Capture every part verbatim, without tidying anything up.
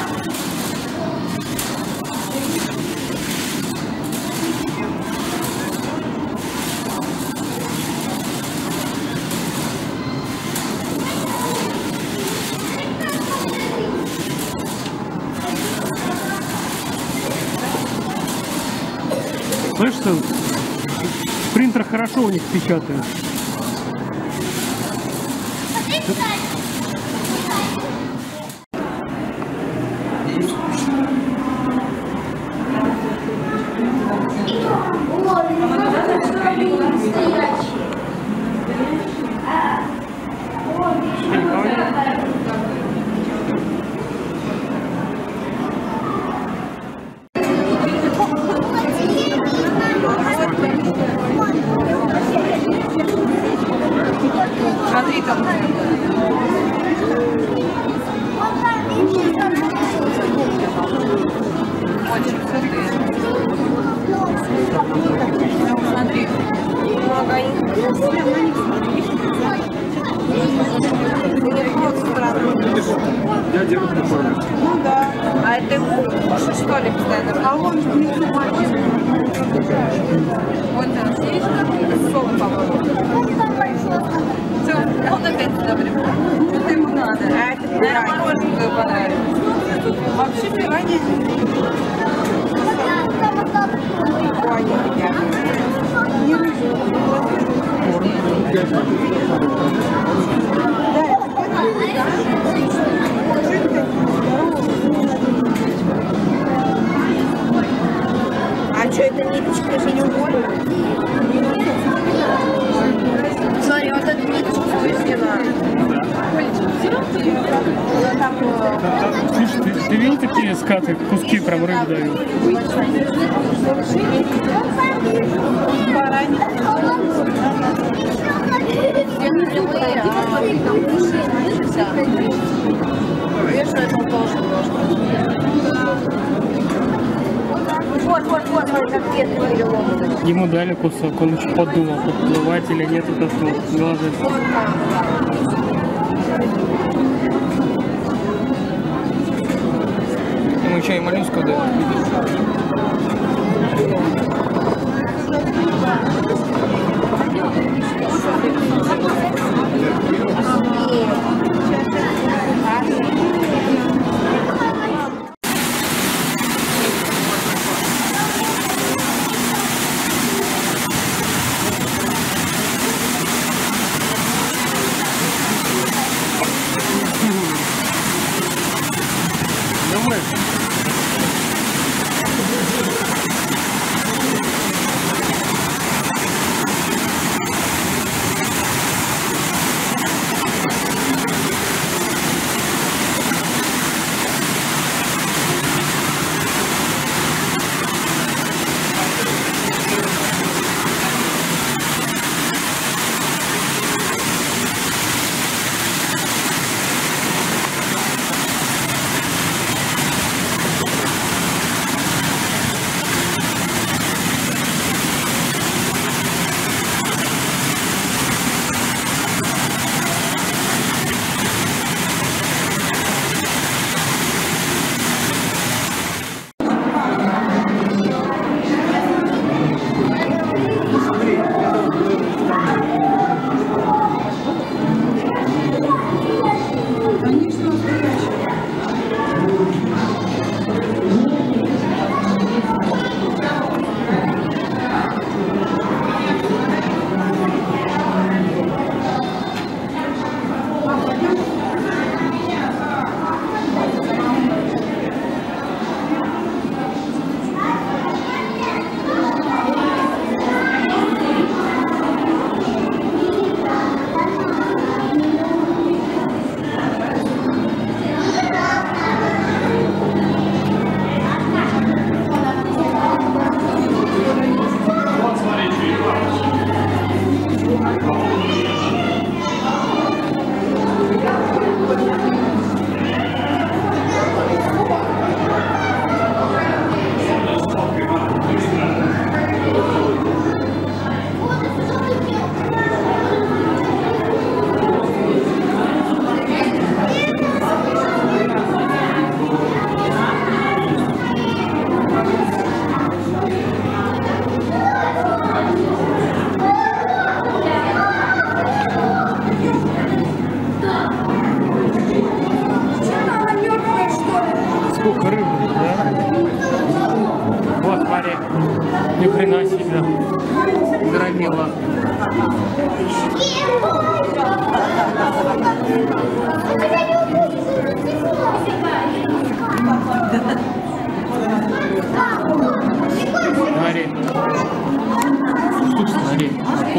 Знаешь, что принтер хорошо у них печатает. Смотри там. Очень крутые. Смотри. Много их. Я делаю такое. Ну да. А это уши, что ли, постоянно? А вон внизу мальчик. Вон там сидишь, соло попробуй. Все, он опять сюда прибыл. Это ему надо. А это наверное, мороженое понравилось. Вообще пивание. Не рыжий. А что, это ниточка же не уволена? Смотри, вот эта ниточка спустила. Слушай, ты, ты видел такие скаты? Куски прям рыбы дают. Вот, вот, вот, вот, конфеты переломаны. Ему дали кусок, он еще подумал, подплывать или нет, это что, выложить. Ему еще и моллюска дают. Ни хрена себе. Громила. Смотри. Смотри.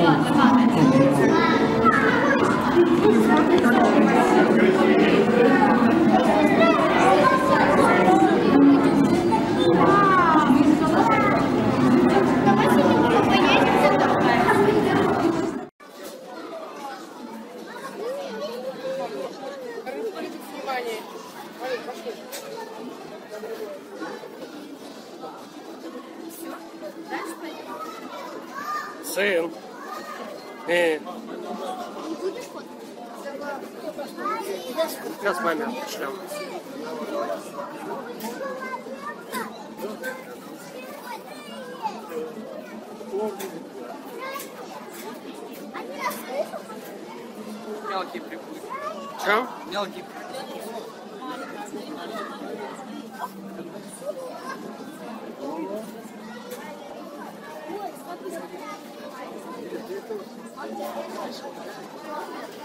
Сын. Э. Сейчас маме отшлем. Мелкий прикус. Че? Мелкий. Ой, смотри, смотри.